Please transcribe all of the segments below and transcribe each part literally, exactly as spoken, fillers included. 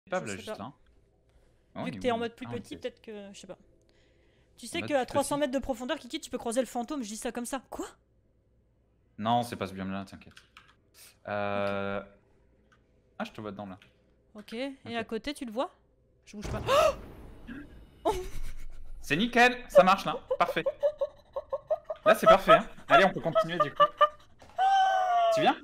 Pas là, juste là. Oh, vu que t'es en mode plus ah, petit, okay. peut-être que... Je sais pas. Tu sais qu'à trois cents mètres de profondeur, Kiki, tu peux croiser le fantôme, je dis ça comme ça. Quoi? Non, c'est pas ce biome là, t'inquiète. Euh... Okay. Ah, je te vois dedans là. Ok, et okay. à côté, tu le vois? Je bouge pas. Oh, c'est nickel, ça marche là, parfait. Là, c'est parfait. Hein. Allez, on peut continuer du coup. Tu viens?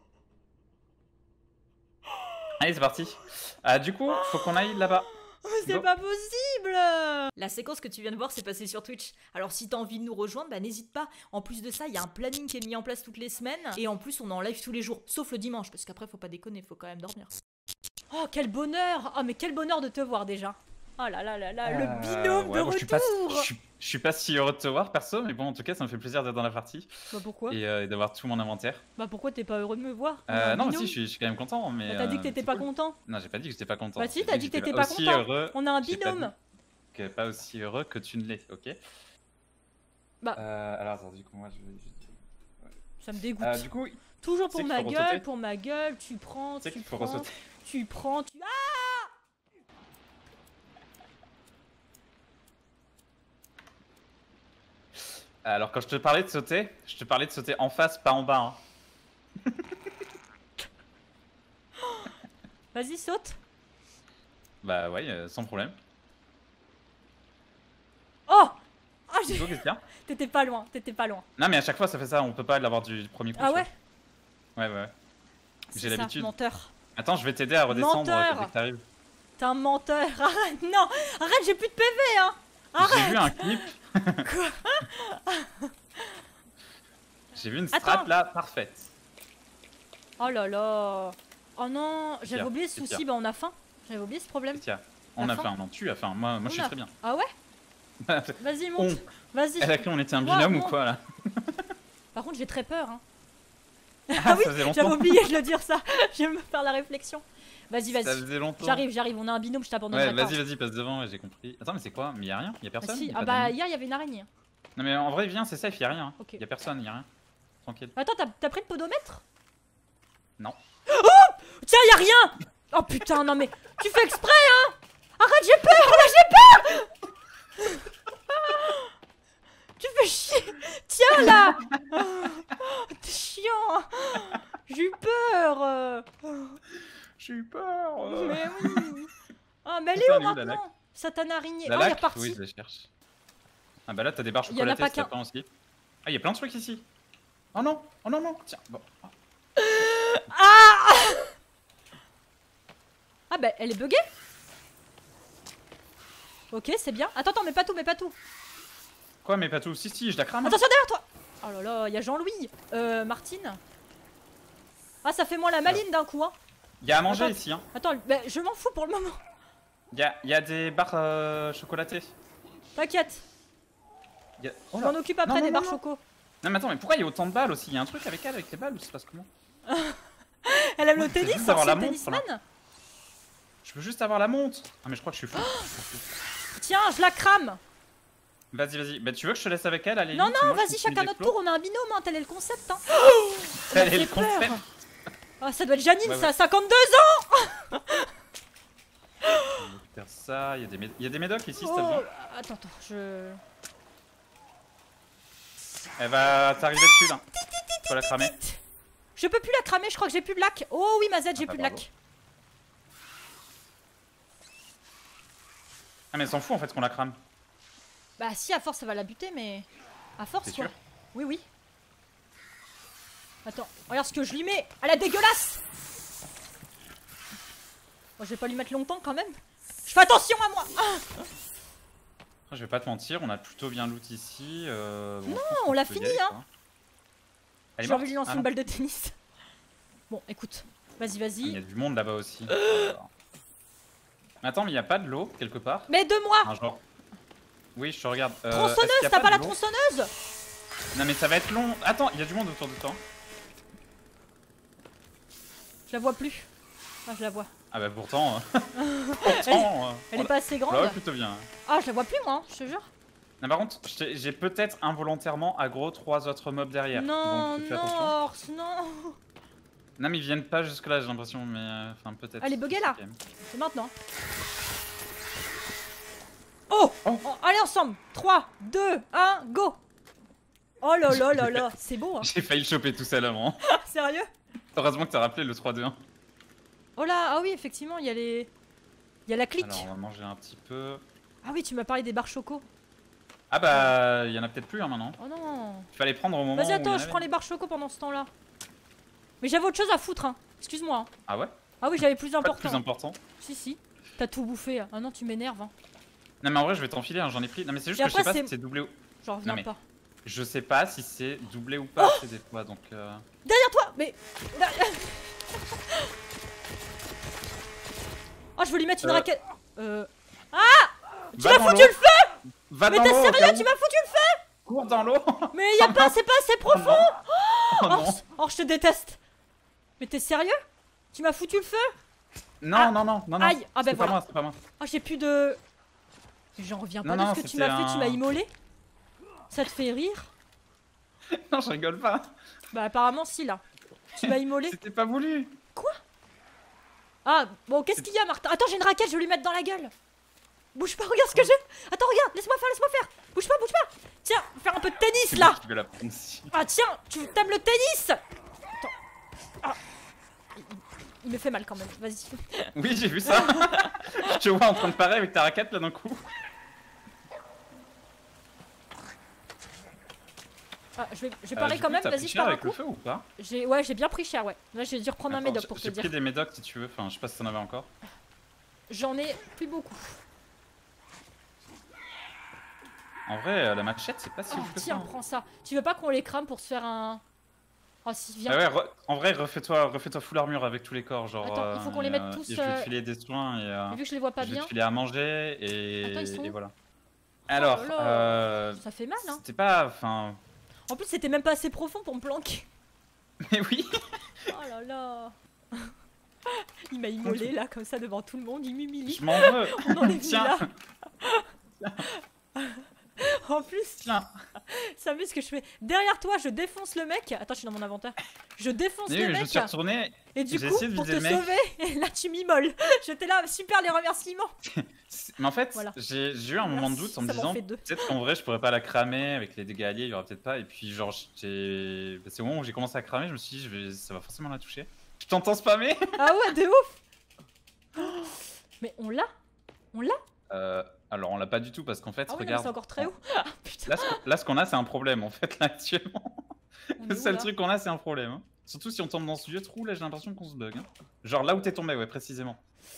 Allez, c'est parti. Euh, du coup, faut qu'on aille là-bas. C'est pas possible! La séquence que tu viens de voir s'est passée sur Twitch. Alors si t'as envie de nous rejoindre, bah n'hésite pas. En plus de ça, il y a un planning qui est mis en place toutes les semaines. Et en plus, on est en live tous les jours. Sauf le dimanche, parce qu'après, faut pas déconner, faut quand même dormir. Oh, quel bonheur! Oh, mais quel bonheur de te voir déjà. Oh là là là là, euh, le binôme ouais, de bon, retour! Je suis, pas, je, suis, je suis pas si heureux de te voir perso, mais bon, en tout cas, ça me fait plaisir d'être dans la partie. Bah pourquoi? Et, euh, et d'avoir tout mon inventaire. Bah pourquoi t'es pas heureux de me voir? euh, Non, mais si, je suis, je suis quand même content. Mais bah, t'as dit que t'étais pas cool. content? Non, j'ai pas dit que j'étais pas content. Bah si, t'as dit que t'étais pas content. Heureux. On a un binôme. Pas, pas aussi heureux que tu ne l'es, ok? Bah. Euh, alors, attends, du coup, moi, je vais. Je... Ouais. Ça me dégoûte. Euh, du coup, toujours pour ma gueule, pour ma gueule, tu prends, tu prends, tu prends, tu. Ah! Alors quand je te parlais de sauter, je te parlais de sauter en face, pas en bas. Hein. Vas-y, saute. Bah ouais, euh, sans problème. Oh, ah, j'ai... T'étais pas loin, t'étais pas loin. Non mais à chaque fois ça fait ça, on peut pas l'avoir du premier coup. Ah ouais? Ouais ouais ouais. J'ai l'habitude. Menteur. Attends, je vais t'aider à redescendre menteur. dès que t'arrives. T'es un menteur. Arrête, non, arrête, j'ai plus de P V hein. J'ai vu un clip. Quoi? J'ai vu une strat Attends. Là parfaite. Oh là là. Oh non, j'avais oublié ce souci, bah on a faim. J'avais oublié ce problème. Tiens, on a faim, non tu as faim, moi, moi je suis a... très bien. Ah ouais? Vas-y monte, vas-y. Elle a cru on était un binôme wow, ou quoi là? Par contre j'ai très peur hein. Ah, ah oui, j'avais oublié de le dire ça, je vais me faire la réflexion. Vas-y, vas-y. Ça faisait longtemps. J'arrive, j'arrive, on a un binôme, je t'abandonne. Ouais, vas-y, vas-y, passe devant, ouais, j'ai compris. Attends, mais c'est quoi? Mais y'a rien? Y'a personne? Ah, si. y a ah bah hier il y avait une araignée. Non mais en vrai viens, c'est safe, y'a rien. Okay. Y'a personne, y'a rien. Tranquille. Attends, t'as pris le podomètre? Non. Oh, tiens, y'a rien. Oh putain, non mais tu fais exprès hein. Arrête, j'ai peur, là j'ai peur. Tu fais chier. Tiens là. Oh, t'es chiant. J'ai eu peur. J'ai eu peur. Mais oui. Ah mais elle est où maintenant? Satan araignée. Ah, il est reparti. Oui, je la cherche. Ah bah là t'as des barres chocolatées, c'est pas aussi. Ah y'a plein de trucs ici. Oh non, oh non non, tiens, bon. Ah. Ah bah elle est buggée. Ok, c'est bien. Attends, attends, mais pas tout, mais pas tout. Quoi, mais pas tout? Si, si, je la crame. Attention derrière toi. Oh là là, y'a Jean-Louis. Euh, Martine. Ah, ça fait moins la maline d'un coup, hein. Y'a à manger attends, ici, hein. Attends, bah, je m'en fous pour le moment. Y'a y a des barres euh, chocolatées. T'inquiète. A... Oh je m'en occupe après non, non, des barres non. choco. Non, mais attends, mais pourquoi y'a autant de balles aussi? Y'a un truc avec elle, avec les balles, ou ça se passe comment? Elle aime le tennis, c'est un tennisman. Je veux juste avoir la montre. Ah, mais je crois que je suis fou. Oh tiens, je la crame. Vas-y, vas-y. Bah, tu veux que je te laisse avec elle? Allez, non, non, vas-y, chacun notre tour. On a un binôme, hein. Tel est le concept. Hein. Tel est le concept. Oh, ça doit être Janine, ouais, ça a ouais. cinquante-deux ans. On va faire ça. Il y a des, méd... y a des médocs ici, oh, c'est bon. Attends, attends, je. Elle va t'arriver dessus là. Faut la cramer. Je peux plus la cramer, je crois que j'ai plus de lac. Oh oui, ma Z, j'ai ah, plus de lac. Ah, mais elle s'en fout en fait qu'on la crame. Bah, si, à force, ça va la buter, mais. À force, quoi. Sûr oui, oui. Attends, regarde ce que je lui mets. Elle est dégueulasse. Bon, je vais pas lui mettre longtemps quand même. Je fais attention à moi. Ah je vais pas te mentir, on a plutôt bien loot ici. Euh, bon, non, on l'a fini, hein. J'ai envie de lui lancer ah, une balle de tennis. Bon, écoute, vas-y, vas-y. Il y a du monde là-bas aussi. Mais attends, mais il y a pas de l'eau quelque part? Mais de moi ah, genre... Oui, je te regarde. Euh, tronçonneuse, t'as pas la tronçonneuse? Non, mais ça va être long. Attends, il y a du monde autour de toi. Je la vois plus. Ah, je la vois. Ah bah pourtant. pourtant elle, euh, elle est pas assez grande. Ouais, plutôt bien. Ah, je la vois plus moi, je te jure. Non, par contre, j'ai peut-être involontairement aggro trois autres mobs derrière. Non, donc, fais non, attention. Ors, non. Non, mais ils viennent pas jusque là, j'ai l'impression, mais euh, enfin peut-être. Allez, bugger là. Okay. C'est maintenant. Oh, oh. oh allez ensemble. trois, deux, un, go. Oh là là là là, c'est beau hein. J'ai failli le choper tout seul avant. Sérieux? Heureusement que t'as rappelé le trois deux un. Oh là, ah oui, effectivement, il y a les... Il y a la clique. Alors on va manger un petit peu. Ah oui, tu m'as parlé des barres choco. Ah bah, il y en a peut-être plus hein, maintenant. Oh non. Il fallait prendre au moment Vas-y, attends, où il y en je avait. prends les barres choco pendant ce temps-là. Mais j'avais autre chose à foutre, hein. Excuse-moi. Hein. Ah ouais? Ah oui, j'avais plus Pas de important. plus important. Si, si. T'as tout bouffé. Ah non, tu m'énerves. Hein. Non mais en vrai je vais t'enfiler, hein, j'en ai pris. Non mais c'est juste Et que je sais après, pas c'est- si c'est doublé ou... J'en reviens mais- pas. Je sais pas si c'est doublé ou pas, Oh c'est des fois donc... Euh... Derrière toi. Mais... Oh, je veux lui mettre une Euh. raquette. Euh... Tu Va m'as dans foutu l'eau. le feu. Va Mais dans t'es l'eau au sérieux? cas où. Tu m'as foutu le feu. Cours dans l'eau. Mais y a pas, c'est pas assez profond. Oh Oh, non. oh, je te déteste. Mais t'es sérieux? Tu m'as foutu le feu? Non, Ah. non, non, non, non. Aïe. Ah ben C'est pas voilà. moi, c'est pas moi. Oh, j'ai plus de... J'en reviens pas Non, de non, ce que tu c'était m'as fait. Tu un- m'as immolé. Ça te fait rire? Non, je rigole pas. Bah apparemment si là. Tu m'as immolé. C'était pas voulu. Ah bon, qu'est-ce qu'il y a Martin? Attends, j'ai une raquette, je vais lui mettre dans la gueule. Bouge pas, regarde ce que j'ai. Attends, regarde, laisse-moi faire, laisse-moi faire. Bouge pas, bouge pas. Tiens, faire un peu de tennis C'est là. moi qui vais la prendre ici. Ah tiens, tu t'aimes le tennis? Attends. Ah. Il, il me fait mal quand même, vas-y. Oui, j'ai vu ça. Je te vois en train de parer avec ta raquette là d'un coup. Ah, je vais, je vais Euh, parler du quand coup, même, t'as vas-y, pris je cher pars un avec le coup. feu ou pas? J'ai, ouais, j'ai bien pris cher, ouais. Là, j'ai dû reprendre un Attends, médoc j'ai- pour te J'ai dire. pris des médocs si tu veux, enfin je sais pas si t'en avais encore. J'en ai plus beaucoup. En vrai, euh, la machette c'est pas si Oh, ouf que ça. tiens, hein. prends ça. Tu veux pas qu'on les crame pour se faire un... Oh si, viens. Ah ouais, re- en vrai, refais-toi refais-toi full armure avec tous les corps, genre. Attends, il faut qu'on les et, mette euh, tous, et je vais euh, te filer des soins et, euh, Mais vu que je les vois pas je vais bien, te filer à manger et, Attends, ils sont et où voilà. Alors, là là. euh, ça fait mal, hein. c'était pas, enfin, En plus, c'était même pas assez profond pour me planquer. mais oui. Oh là là. Il m'a immolé là, comme ça, devant tout le monde. Il m'humilie. Je m'en veux. On en est venu Tiens, là. En plus, tiens. ça vu ce que je fais. Derrière toi, je défonce le mec. Attends, je suis dans mon inventaire. Je défonce Mais le oui, je mec. suis retourné. Et du j'ai coup, essayé de pour te viser le mec. sauver, et là, tu m'immoles. J'étais là, super les remerciements. C'est- Mais en fait, Voilà. j'ai j'ai eu un moment de doute en me Ça m'en disant fait deux. peut-être qu'en vrai je pourrais pas la cramer avec les dégâts alliés, il y aura peut-être pas. Et puis genre j'ai, bah, c'est au moment où j'ai commencé à cramer, je me suis dit je vais... ça va forcément la toucher. Je t'entends spammer. Ah ouais, de ouf. Mais on l'a? On l'a? Euh, alors on l'a pas du tout parce qu'en fait Ah oui, non, mais regarde. c'est encore très haut. Ah putain. Là, ce qu'on- là, ce qu'on a c'est un problème en fait là actuellement. On est Le où, seul là truc qu'on a c'est un problème. hein. Surtout si on tombe dans ce vieux trou là, j'ai l'impression qu'on se bug. hein. Genre là où t'es tombé, ouais précisément.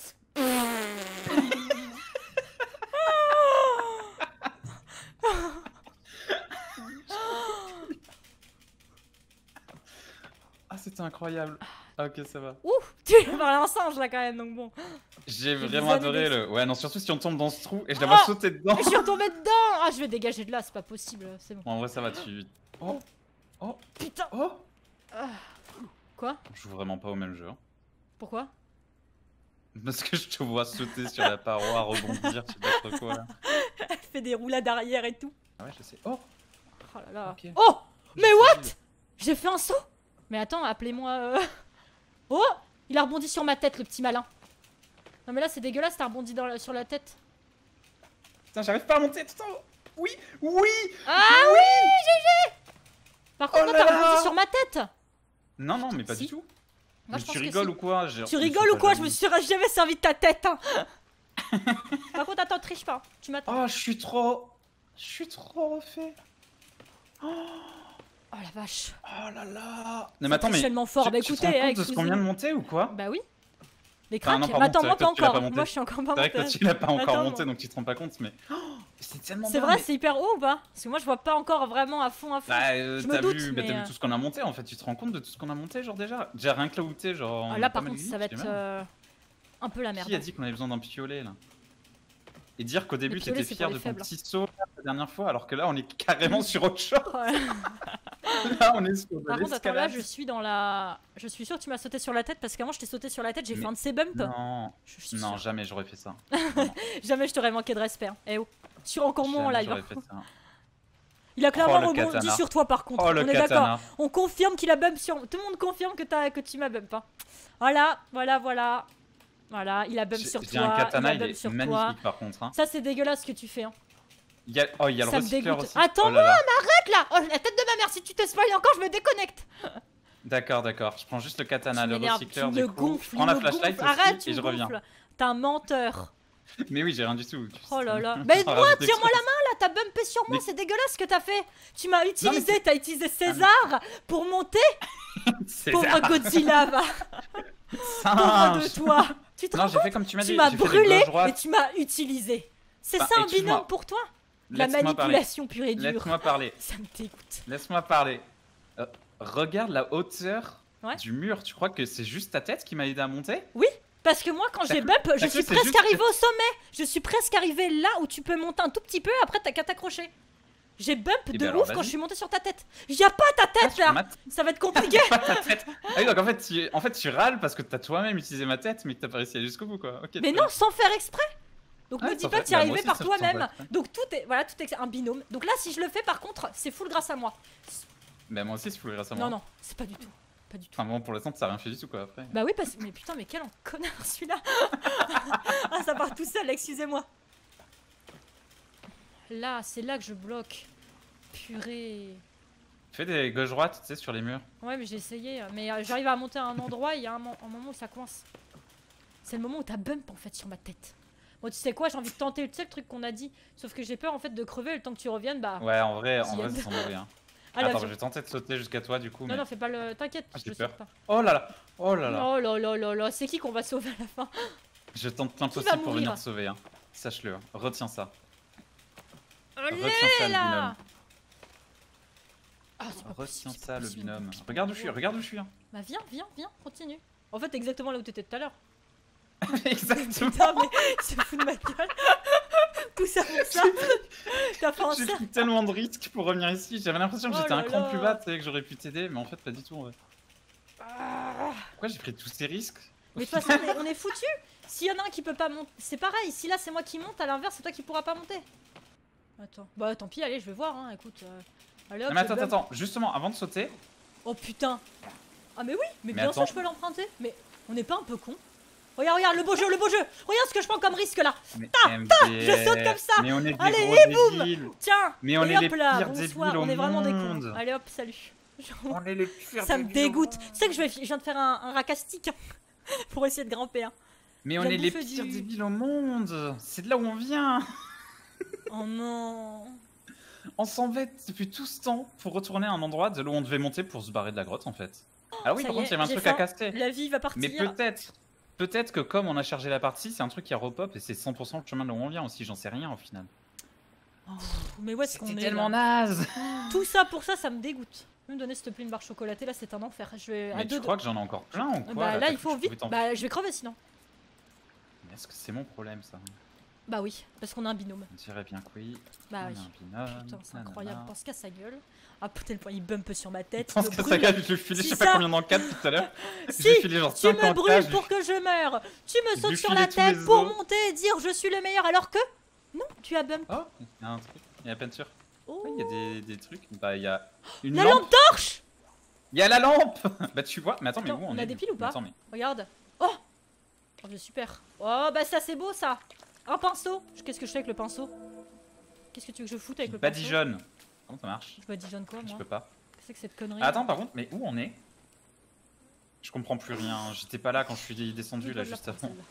Ah c'était incroyable. Ah, ok ça va. Ouf, tu veux parler un singe là quand même, donc bon. J'ai J'ai vraiment des années adoré d'ex- le. Ouais non surtout si on tombe dans ce trou et je la vois Ah sauter dedans. Je suis retombée dedans. Ah, je vais dégager de là, c'est pas possible, c'est bon. Bon, en vrai ça va tu. Oh oh Putain. oh. Ah. Quoi? On joue vraiment pas au même jeu. hein. Pourquoi? Parce que je te vois sauter sur la paroi, rebondir, je sais pas trop quoi là. Elle fait des roulades arrière et tout. Ah ouais je sais. Oh. Oh là là. Ok. Oh, je mais sais, what? je- J'ai fait un saut. Mais attends, appelez-moi. euh, Oh, il a rebondi sur ma tête, le petit malin. Non mais là c'est dégueulasse, t'as rebondi dans la- sur la tête. Putain j'arrive pas à monter tout en haut. Oui oui. Ah oui, G G. Par contre, Oh non, là t'as là. rebondi sur ma tête. Non non mais pas Si. du tout. Moi, Mais je pense tu que rigoles si. ou quoi? J'ai- Tu je rigoles suis ou quoi? pas Je me jaloux. suis jamais servi de ta tête, hein. Par contre, attends, triche pas. Tu m'attends. Oh je suis trop. Je suis trop refait. Oh la vache. Oh là là. Non mais attends mais. Tellement fort. tu, Bah tu te écoutez, rends hein, compte de ce qu'on vient de excusez-moi. monter ou quoi? Bah oui. Les Enfin, cracks. non, Mais pardon, attends, c'est moi vrai que pas toi, tu l'as encore. pas monté. Moi je suis encore pas C'est vrai que toi montée. tu l'as pas encore Attends, monté moi. donc tu te rends pas compte mais. Oh, c'est tellement C'est bien, vrai, mais- c'est hyper haut ou pas? Parce que moi je vois pas encore vraiment à fond à fond. Bah, euh, Je me t'as doute, vu, bah, mais, t'as euh, vu tout ce qu'on a monté en fait, tu te rends compte de tout ce qu'on a monté, genre déjà Déjà rien que là où t'es, genre. Ah, on là a pas par mal contre de ça va limites, être tu fais mal. euh, un peu la merde. Qui a dit qu'on avait besoin d'un piolet là? Et dire qu'au début piolet, t'étais c'est fier pour de les ton faibles. petit saut là, la dernière fois, alors que là on est carrément sur autre chose. Ouais. Là on est sur de Par contre, attends, là l'escalade. je suis dans la. Je suis sûr que tu m'as sauté sur la tête parce qu'avant je t'ai sauté sur la tête, j'ai Mais fait un de ces bumps. Non, Je suis non, sûre. jamais j'aurais fait ça. Jamais je t'aurais manqué de respect. hein. Eh oh. Sur encore moins Jamais en live. j'aurais hein. fait ça. Il a clairement Oh, le rebondi katana. sur toi par contre. Oh, le On est d'accord. katana. On confirme qu'il a bump sur. Tout le monde confirme que, as... que tu m'as bump. Hein. Voilà, voilà, voilà. Voilà, il a bump J'ai sur j'ai toi. un katana, il il, a bump est sur magnifique toi. par contre. Hein. Ça, c'est dégueulasse ce que tu fais. Hein. Il y a... Oh, il y a le Ça me recycleur dégoûte. aussi. Attends-moi, Oh là là. m'arrête là. Oh, la tête de ma mère, si tu te spoil encore, je me déconnecte. D'accord, d'accord. Je prends juste le katana, Tu le m'énerves, recycleur tu du me coup. gonfles, Je prends il la me flashlight gonfle. aussi Arrête, tu et me je reviens. gonfles. T'es un menteur. Mais oui, j'ai rien du tout. Oh là là. Juste Mais en moi, rajouter tire-moi quelque la main là, t'as bumpé sur moi, Mais- c'est dégueulasse ce que t'as fait. Tu m'as utilisé, c'est- t'as utilisé César pour monter. chose. C'est Pauvre ça. Godzilla, va. Singe. Pauvre de toi. Tu te Non, rends j'ai compte? fait comme tu m'as Tu dit. m'as j'ai fait des brûlé gauche droite. et tu m'as utilisé. C'est Bah, ça un excuse-moi. binôme pour toi? La Laisse-moi parler. manipulation pure et dure. Laisse-moi parler. Ça me dégoûte. Laisse-moi parler. Euh, regarde la hauteur Ouais. du mur. Tu crois que c'est juste ta tête qui m'a aidé à monter? Oui, parce que moi, quand T'as j'ai cru- bump, je t'as suis cru c'est presque juste arrivé que- au sommet. Je suis presque arrivé là où tu peux monter un tout petit peu, après t'as qu'à t'accrocher. J'ai bump Eh de ben alors, ouf quand vas-y. je suis monté sur ta tête. Y'a pas ta Ah, tête sur là. ma t- Ça va être compliqué. Pas ta tête. Ah oui, donc en fait, tu... en fait, tu râles parce que t'as toi-même utilisé ma tête, mais que t'as pas réussi à aller jusqu'au bout, quoi. Ok, Mais très non, bien. sans faire exprès. Donc Ouais, me dis sans pas faire- que tu es bah, moi arrivé aussi, par ça, je sens toi-même. pas exprès. Donc tout est voilà, tout est un binôme. Donc là, si je le fais, par contre, c'est full grâce à moi. Bah, moi aussi, c'est fou grâce à moi. Non non, c'est pas du tout, pas du tout. Enfin, bon, pour l'instant, ça a rien fait du tout, quoi, après. Bah oui, parce mais putain, mais quel en connard celui-là. Ah, ça part tout seul, excusez-moi. Là, c'est là que je bloque. Purée. Fais des gauche-droite, tu sais, sur les murs. Ouais, mais j'ai essayé, mais euh, j'arrive à monter à un endroit, il y a un, mo- un moment où ça coince. C'est le moment où t'as bump en fait sur ma tête. Moi, tu sais quoi, j'ai envie de tenter, tu sais le truc qu'on a dit. Sauf que j'ai peur en fait de crever le temps que tu reviennes, bah. Ouais, en vrai, en S'il y vrai, a- ça sent mauvais. Hein. Allez, Attends, viens. je vais tenter de sauter jusqu'à toi, du coup. Non, mais... non, fais pas le. T'inquiète, Ah, je j'ai te peur. saute pas. Oh là là, oh là là. Oh là là là là, c'est qui qu'on va sauver à la fin? Je tente va l'impossible pour mourir venir te sauver. Hein. Sache-le, hein. Retiens ça. Allez Retiens ça, le là. binôme. Ah, c'est pas possible, Retiens c'est pas ça, le possible, binôme. c'est pas Regarde où je suis, possible. regarde où je suis. Hein. Bah viens, viens, viens, continue. En fait, exactement là où t'étais tout à l'heure. Exactement. Putain, mais c'est fou de ma gueule. Tout ça pour ça. T'as fait un J'ai cercle. pris tellement de risques pour revenir ici. J'avais l'impression que Oh j'étais là un cran là. plus bas, tu sais, que j'aurais pu t'aider, mais en fait, pas du tout. En vrai. Ah. Pourquoi j'ai pris tous ces risques? Mais de toute façon, on est, on est foutu. S'il y en a un qui peut pas monter, c'est pareil. Si là c'est moi qui monte, à l'inverse, c'est toi qui pourras pas monter. Attends. Bah tant pis, allez, je vais voir. Hein. Écoute. euh, Allez, hop, Non, mais je attends, bump. attends, justement, avant de sauter, Oh putain. Ah mais oui, mais, Mais bien sûr attends. je peux l'emprunter. Mais on n'est pas un peu con? Regarde, regarde, le beau jeu, le beau jeu. Regarde ce que je prends comme risque là. mais je saute comme ça. Mais on est des Allez, gros et boum. débiles. Tiens. Mais on et est hop les là, pires bonsoir. débiles au On est vraiment des cons. monde. Allez hop, salut. On est les pires Ça me débiles au dégoûte. monde. Tu sais que je, vais, je viens de faire un, un racastique pour essayer de grimper. Hein. Mais on J'ai est les bouffé pires du- débiles au monde. C'est de là où on vient. Oh non. On s'embête depuis tout ce temps pour retourner à un endroit de là où on devait monter pour se barrer de la grotte en fait. Ah oui, ça par y contre, est, il y avait un j'ai truc à faim. casser. La vie va partir. Mais peut-être, peut-être que comme on a chargé la partie, c'est un truc qui a repop et c'est cent pour cent le chemin de là où on vient aussi, j'en sais rien au final. Oh, mais où est-ce qu'on C'était est tellement là naze. Tout ça pour ça, ça me dégoûte. Me donner s'il te plaît une barre chocolatée, là c'est un enfer. Je vais à Mais deux tu crois que j'en ai encore plein ou quoi Bah là t'as il cru faut que je pouvais vite. t'en- Bah je vais crever sinon. Mais est-ce que c'est mon problème ça? Bah oui, parce qu'on a un binôme. On dirait bien que oui. Bah on oui. a un binôme. Putain, c'est nanana. incroyable. Pense qu'à sa gueule. Ah putain, le point il bump sur ma tête. Je il pense me que ça brûle. gagne, je lui filais je Si sais pas ça- combien d'encades tout à l'heure. Si, J'ai filé genre tu me cinquante brûles cages, pour que je meure. Tu me Je sautes lui sur filais la tous tête les pour os. monter et dire je suis le meilleur alors que non, tu as bump. Oh, il y a un truc, il y a la peinture. Oh. Oui, il y a des, des trucs. Bah, il y a une La lampe. lampe torche. Il y a la lampe. Bah, tu vois. Mais attends, mais Attends, où on, on est a des du piles coup ou pas Attends, mais... Regarde. Oh, oh c'est super. Oh bah ça c'est beau ça. Un pinceau. Qu'est-ce que je fais avec le pinceau? Qu'est-ce que tu veux que je foute avec le pinceau? Badigeonne. Comment ça marche? Je badigeonne quoi Je moi? peux pas. Qu'est-ce que c'est que cette connerie? Ah, attends, par contre, mais où on est? Je comprends plus rien. J'étais pas là quand je suis descendu Je là dois la juste prendre, avant. celle-là.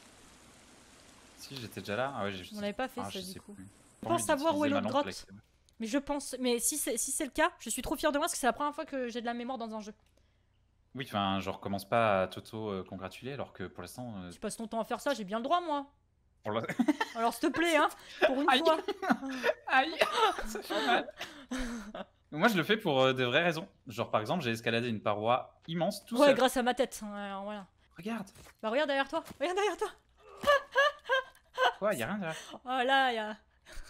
Si, j'étais déjà là. Ah ouais, j'ai. On l'avait pas fait Ah, ça je du sais coup. plus. Je J'ai pense envie savoir où est d'utiliser l'autre ma lampe, grotte. là. Mais je pense, mais si c'est si c'est le cas, je suis trop fière de moi parce que c'est la première fois que j'ai de la mémoire dans un jeu. Oui, enfin, je recommence pas à t'auto-congratuler alors que pour l'instant. euh, Tu passes ton temps à faire ça, j'ai bien le droit moi. pour le- Alors s'il te plaît hein, pour une Aïe. fois. Aïe, ça fait mal. Moi, je le fais pour euh, de vraies raisons. Genre, par exemple, j'ai escaladé une paroi immense tout Ouais, seul. grâce à ma tête. Ouais, voilà. Regarde. Bah regarde derrière toi, regarde derrière toi. Quoi, y a rien derrière. Oh là, y a...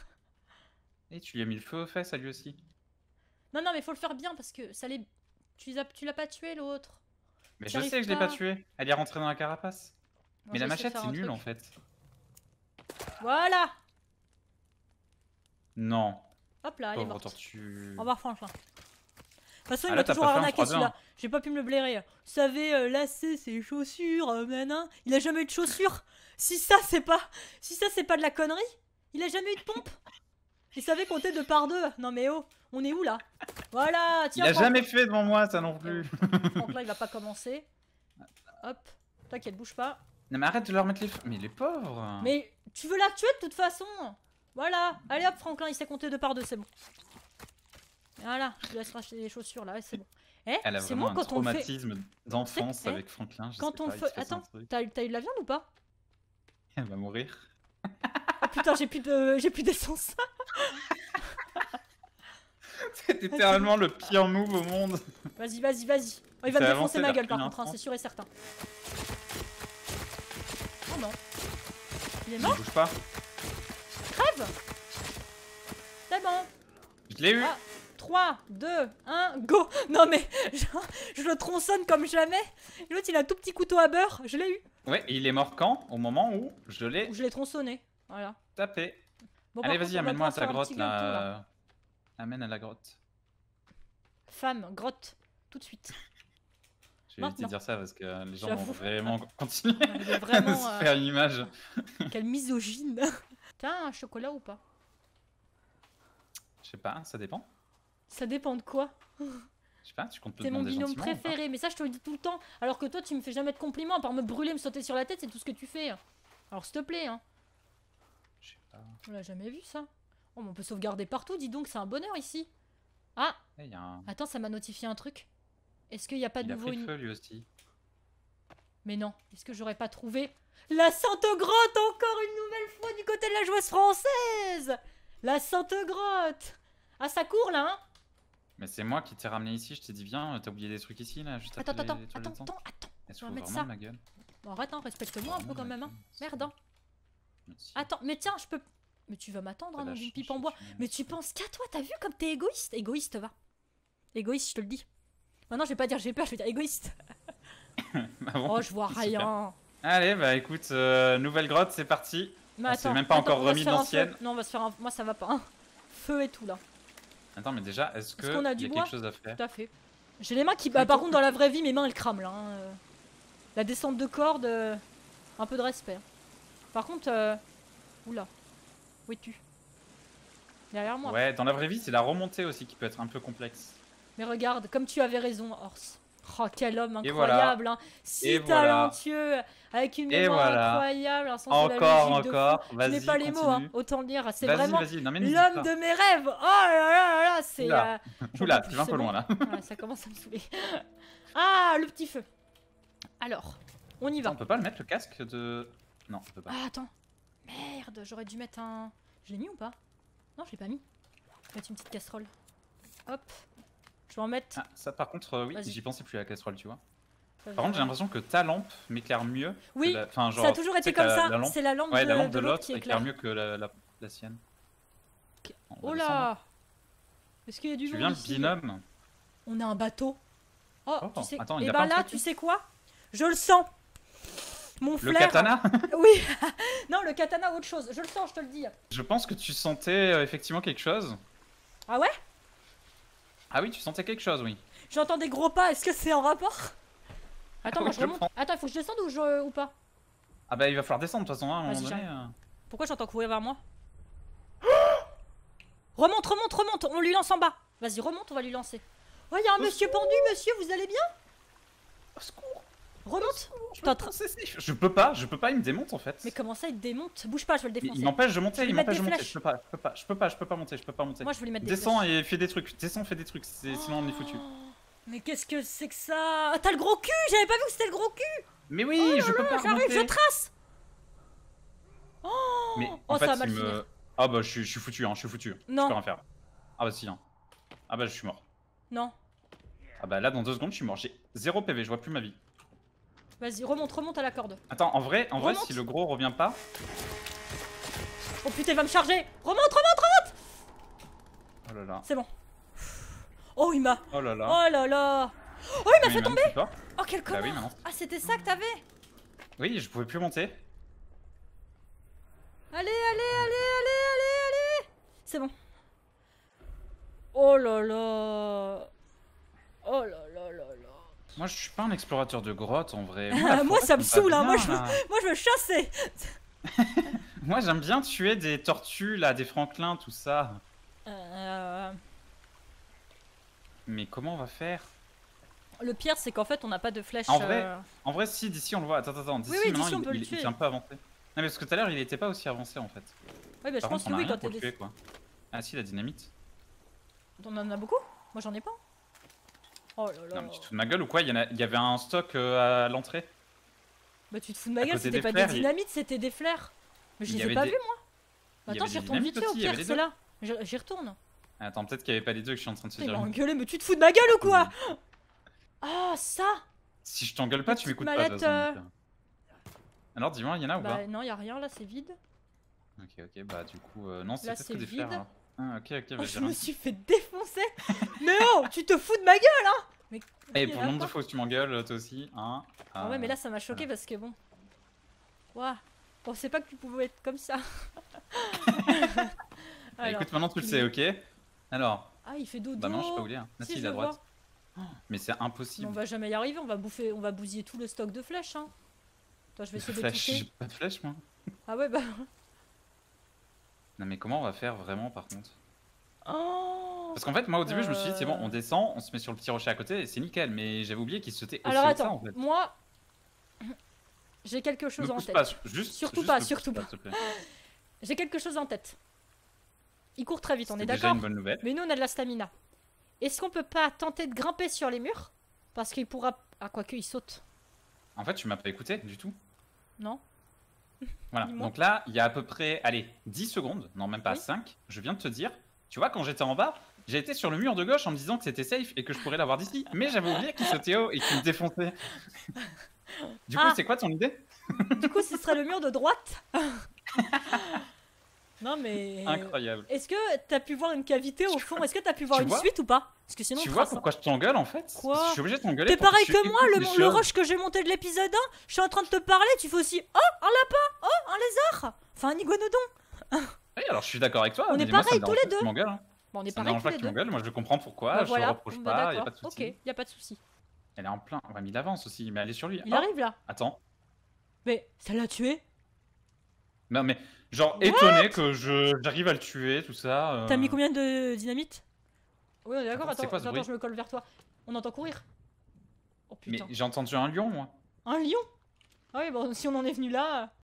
Et tu lui as mis le feu aux fesses à lui aussi. Non non mais faut le faire bien parce que ça les... Tu l'as tu l'as pas tué l'autre. Mais je J'arrive sais que je l'ai pas pas. tué. Elle est rentrée dans la carapace. Moi, Mais la j'essaie de machette, faire c'est un nul truc. en fait. Voilà. Non. Hop là, elle est Pauvre morte. tortue. Au revoir Franklin. De toute façon, Ah, il là, m'a t'as toujours pas fait un arnaqué trois deux, celui-là. hein. J'ai pas pu me le blairer. Vous savez, euh, lacet ses chaussures, euh, nanan. Il a jamais eu de chaussures. Si ça, c'est pas. Si ça, c'est pas de la connerie. Il a jamais eu de pompe. Il savait compter deux par deux. Non mais oh, on est où là? Voilà, Il tiens. a Franklin. jamais fait devant moi, ça non plus. Franklin, il va pas commencer. Hop, t'inquiète, bouge pas. Non, mais arrête de leur mettre les. Mais les pauvres. Mais tu veux la tuer de toute façon. Voilà, allez hop, Franklin, il sait compter deux par deux, c'est bon. Voilà, je lui laisse racheter les chaussures là, c'est bon. Eh, Elle a c'est vraiment moi un quand on le fait. traumatisme d'enfance Eh, avec Franklin. Je Quand sais on pas, le il fait. se passe un Attends, truc. t'as t'as eu de la viande ou pas? Elle va mourir. Oh putain, j'ai plus de. J'ai plus d'essence. C'est littéralement le pire move au monde. Vas-y, vas-y, vas-y. Oh, il va fait me défoncer avancer ma vers gueule par une contre, hein, enfance. c'est sûr et certain. Oh non. Il est Il mort? bouge pas. Crève. C'est bon. Je l'ai eu. Ah, trois, deux, un, go. Non mais, genre, je le tronçonne comme jamais. L'autre, il a un tout petit couteau à beurre. Je l'ai eu. Ouais, et il est mort quand? Au moment où je l'ai Ou je l'ai tronçonné. Voilà. tapé. Bon, Allez, par contre, vas-y, on va amène-moi à pouvoir ta faire un grotte petit gâteau, là. là. Amène à la grotte. Femme, grotte, tout de suite. J'ai évité Maintenant. de dire ça parce que les gens J'avoue. vont vraiment continuer Il est à vraiment. se euh, faire une image. Quelle misogyne. T'as un chocolat ou pas? Je sais pas, ça dépend. Ça dépend de quoi. Je sais pas, tu comptes te C'est mon demander binôme gentiment ou pas? préféré, mais ça je te le dis tout le temps. Alors que toi tu me fais jamais de compliments, à part me brûler, me sauter sur la tête, c'est tout ce que tu fais. Alors s'il te plaît, hein. Je sais pas. On l'a jamais vu ça. Oh, mais on peut sauvegarder partout, dis donc, c'est un bonheur ici. Ah, Eh, il y a un... attends, ça m'a notifié un truc. Est-ce qu'il n'y a pas de Il a nouveau pris le une... feu lui aussi. Mais non, est-ce que j'aurais pas trouvé la Sainte Grotte encore une nouvelle fois du côté de la joueuse française? La Sainte Grotte. Ah, ça court là, hein? Mais c'est moi qui t'ai ramené ici, je t'ai dit viens, t'as oublié des trucs ici là, juste Attends, après attends, les toilettes attends, de sang. attends, attends. Est-ce on va que mettre vraiment ça. de ma gueule? Bon, arrête, hein, respecte-moi un peu quand même, hein. Merde, hein. Merci. Attends, mais tiens, je peux... Mais tu vas m'attendre, Ça hein, dans lâche une son pipe en shit, bois. tu m'as- Mais tu penses qu'à toi, t'as vu comme t'es égoïste? Égoïste, va. Égoïste, je te le dis. Maintenant, je vais pas dire j'ai peur, je vais dire égoïste. Ah bon, Oh, je vois super. rien. Allez, bah écoute, euh, nouvelle grotte, c'est parti. Mais On s'est attends, même pas attends, encore on va remis se de faire un feu. l'ancienne. Non, on va se faire un... Moi, ça va pas. hein. Feu et tout, là. Attends, mais déjà, est-ce que qu'on a il du y a bois quelque chose à faire? Tout à fait. J'ai les mains qui... Bah, par contre, dans la vraie vie, mes mains, elles crament, là. hein, euh. La descente de corde, euh, un peu de respect. Par contre... Euh... Oula. Où es-tu? Derrière moi. Ouais, dans la vraie vie, c'est la remontée aussi qui peut être un peu complexe. Mais regarde, comme tu avais raison, Horse. Oh, quel homme Et voilà. incroyable, hein. Si Et voilà. talentueux, avec une Et mémoire voilà. incroyable, un sens Encore, de la logique encore, de fou. Je n'ai vas-y, pas les mots, hein, continue. autant le dire. C'est Vas-y, vraiment vas-y, non mais n'hésite l'homme pas. de mes rêves. Oh là là là là, c'est... Oula. euh, j'en Oula, peux tu plus, vas un c'est peu bon. loin là. Ouais, ça commence à me saouler. Ah, le petit feu. Alors, on y Attends, va. on peut pas le mettre le casque de... Non, on peut pas. Ah, attends. Merde, j'aurais dû mettre un... Je l'ai mis ou pas? Non, je l'ai pas mis. Je vais mettre une petite casserole. Hop. Je vais en mettre... Ah, ça par contre, euh, oui, Vas-y. j'y pensais plus à la casserole, tu vois. Ça, Par contre, j'ai l'impression que ta lampe m'éclaire mieux. que Oui, la- Enfin, genre, ça a toujours tu été sais que comme la- ça. la lampe- C'est la lampe Ouais, de, la lampe de de l'autre l'autre qui éclaire éclaire. mieux que la, la, la sienne. Ok. On va Oh descendre. là! Est-ce qu'il y a du Tu monde viens le ici? binôme. On a un bateau. Oh, Oh, tu sais. attends, il Et y a ben pas un là, truc, tu lui sais quoi? Je le sens. Mon Le flair. katana. Oui. Non, le katana, autre chose. Je le sens, je te le dis. Je pense que tu sentais euh, effectivement quelque chose. Ah ouais? Ah oui, tu sentais quelque chose, oui. J'entends des gros pas. Est-ce que c'est en rapport? Attends, Ah moi oui, je je remonte. pense. Attends, il faut que je descende ou, je... ou pas? Ah bah il va falloir descendre de toute façon, hein, à un Vas-y, moment donné. j'arrive. euh. Pourquoi j'entends courir vers moi? Remonte, remonte, remonte. On lui lance en bas. Vas-y, remonte, on va lui lancer. Oh, il y a un Au monsieur pendu, monsieur, vous allez bien? Au secours. Remonte. Je T'es en peux, train- pas cesser. je peux pas, je peux pas, il me démonte en fait. Mais comment ça, il te démonte? Bouge pas, je vais le Il- défoncer. il m'empêche de Je monter, vais il mettre m'empêche des de monter. flèches. Je peux pas, je peux pas, je peux pas, je peux pas monter, je peux pas monter. Moi, je vais lui mettre des Descends flèches. et fais des trucs, descends, fais des trucs, c'est- sinon on est foutu. Oh, mais qu'est-ce que c'est que ça? Ah, t'as le gros cul. J'avais pas vu que c'était le gros cul. Mais oui, je peux pas J'arrive, remonter. je trace. Oh, Mais oh, en fait, ça va mal il me... finir. Ah bah je suis, je suis foutu, hein, je suis foutu. Non. Je peux rien faire. Ah bah si, hein. Ah bah je suis mort. Non. Ah bah là dans deux secondes je suis mort. J'ai zéro P V, je vois plus ma vie. Vas-y, remonte, remonte à la corde. Attends, en vrai, en vrai, Remonte. si le gros revient pas, Oh putain, il va me charger. Remonte, remonte, remonte. oh là là, C'est bon. Oh, il m'a. oh là là. Oh là là. Oh, il m'a Oui, fait maintenant, tomber. tu pars. Oh, quel Bah connard. oui, maintenant. Ah, c'était ça que t'avais. Oui, je pouvais plus monter. Allez, allez, allez, allez, allez, allez. C'est bon. Oh là là. Oh là là là là. Moi, je suis pas un explorateur de grotte en vrai. Ah, la moi, forêt, ça me va saoule, hein, moi, bien, je- là. Moi, je veux chasser. Moi, j'aime bien tuer des tortues, là, des franklins, tout ça. Euh, Mais comment on va faire? Le pire, c'est qu'en fait, on n'a pas de flèche. En vrai, euh, En vrai, si, d'ici, on le voit. Attends, attends, attends. D'ici, Oui, oui, maintenant, d'ici, on il, peut le il- il tuer. est un peu avancé. Non, mais parce que tout à l'heure, il était pas aussi avancé, en fait. Oui, bah, je Par pense contre, que on a oui, rien quand pour t'es le des... tuer, quoi. Ah si, la dynamite. On en a beaucoup? Moi, j'en ai pas. Oh là là. Non, mais tu te fous de ma gueule ou quoi? Il y, en a... il y avait un stock euh, à l'entrée. Bah, tu te fous de ma À gueule, côté c'était des pas flares, des il- dynamites, c'était des flares. Mais je Il y les ai avait pas des- vus, moi. il y Attends, avait j'y des retourne vite dynamites fait, au aussi, il y pire, avait les c'est deux. là. J'y j'y retourne. Attends, peut-être qu'il y avait pas les deux que je suis en train de se Il dire. m'a engueulé, mais tu te fous de ma gueule ou quoi? Ah, ça! Si je t'engueule pas, La tu petite m'écoutes pas. de toute mallette, façon, donc, euh. Alors, dis-moi, il y en a ou Bah, pas? non, y a rien là, c'est vide. Ok, ok, bah du coup, euh, non, c'est Là, peut-être c'est que des vide. fleurs. alors. Ah, ok, ok, Oh, vas-y. je me suis fait défoncer! Mais oh, tu te fous de ma gueule, hein! Mais Et il y pour en le a nombre de pas. fois où tu m'engueules, toi aussi, hein. Ah ouais, mais là, ça m'a choqué parce que bon. Ouah, je pensais pas que tu pouvais être comme ça. Bah, Alors, écoute, maintenant tu le il sais, est- ok? Alors, Ah, il fait dodo. bah non, je sais pas où il est. Ah, Si, si, il je est à le droite. vois. Oh, mais c'est Mais impossible. on va jamais y arriver, on va bouffer, on va bousiller tout le stock de flèches, hein. Toi, je vais essayer de Flèche, toucher. j'ai pas de flèche, moi. Ah ouais, bah. Non, mais comment on va faire vraiment par contre? Oh. Parce qu'en fait, moi au début, je me suis dit, c'est bon, Euh. on descend, on se met sur le petit rocher à côté et c'est nickel. Mais j'avais oublié qu'il sautait aussi Alors haut que ça attends, en fait. moi, j'ai quelque chose Me en pousse tête. pas, juste. Surtout juste pas, me pousse surtout pas, pas. s'il te plaît. J'ai quelque chose en tête. Il court très vite, on C'est est déjà d'accord? une bonne nouvelle. Mais nous, on a de la stamina. Est-ce qu'on peut pas tenter de grimper sur les murs? Parce qu'il pourra. Ah, quoique, il saute. En fait, tu m'as pas écouté du tout. Non? Voilà, Dis-moi. donc là, il y a à peu près, allez, dix secondes, non même pas Oui. cinq, je viens de te dire, tu vois, quand j'étais en bas, j'ai été sur le mur de gauche en me disant que c'était safe et que je pourrais l'avoir d'ici, mais j'avais oublié qu'il sautait haut et qu'il me défonçait. Du coup, Ah. c'est quoi ton idée? Du coup, ce serait le mur de droite. Non, mais. Incroyable. Est-ce que t'as pu voir une cavité au fond? Est-ce que t'as pu voir Tu une vois suite ou pas? Parce que sinon, Tu on vois trace, hein. pourquoi je t'engueule en fait? Quoi? Je suis obligé de t'engueuler. T'es pour pareil tu que moi, écoutes le, les le choses. rush que j'ai monté de l'épisode un, je suis en train de te parler, tu fais aussi oh, un lapin, oh, un lézard, enfin un iguanodon. Oui, alors je suis d'accord avec toi. On mais est moi, ça pareil me tous dérange les pas que tu deux. m'engueules, hein. Bon, on est Ça me pareil dérange tous pas les que tu deux. m'engueules, moi je comprends pourquoi, Bah je voilà, te reproche bah pas, y a d'accord, pas de soucis. ok, y a pas de souci. Elle est en plein. Ouais, mais il avance aussi, mais elle est sur lui. Il Oh, arrive là. Attends. Mais ça l'a tué. Non, mais genre What? étonné que je j'arrive à le tuer, tout ça. euh. T'as mis combien de dynamite? Oui, on est d'accord, Attends, c'est attends, quoi ce attends, bruit je me colle vers toi. On entend courir. Oh Mais putain. j'ai entendu un lion, moi. Un lion? Ah oui, bon, si on en est venu là.